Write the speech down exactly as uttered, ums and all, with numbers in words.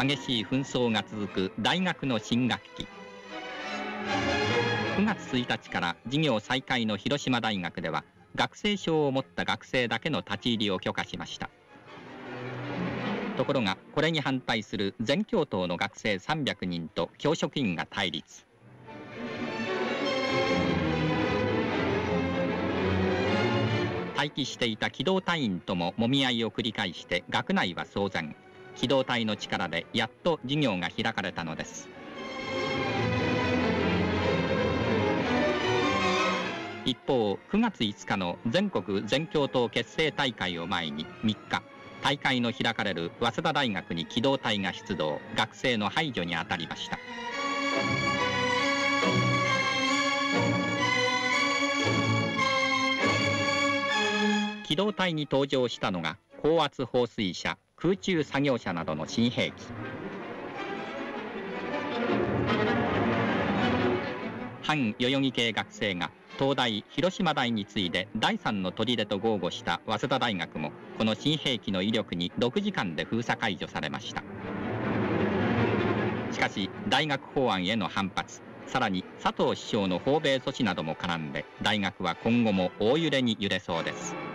激しい紛争が続く大学の新学期。くがつついたちから授業再開の広島大学では、学生証を持った学生だけの立ち入りを許可しました。ところがこれに反対する全教頭の学生さんびゃくにんと教職員が対立。待機していた機動隊員とももみ合いを繰り返して学内は騒然。機動隊の力でやっと授業が開かれたのです。一方、くがついつかの全国全教頭結成大会を前にみっか、大会の開かれる早稲田大学に機動隊が出動、学生の排除に当たりました。機動隊に登場したのが高圧放水車、空中作業車などの新兵器。反代々木系学生が東大、広島大に次いで第三の砦と豪語した早稲田大学も、この新兵器の威力にろくじかんで封鎖解除されました。しかし大学法案への反発、さらに佐藤首相の訪米措置なども絡んで、大学は今後も大揺れに揺れそうです。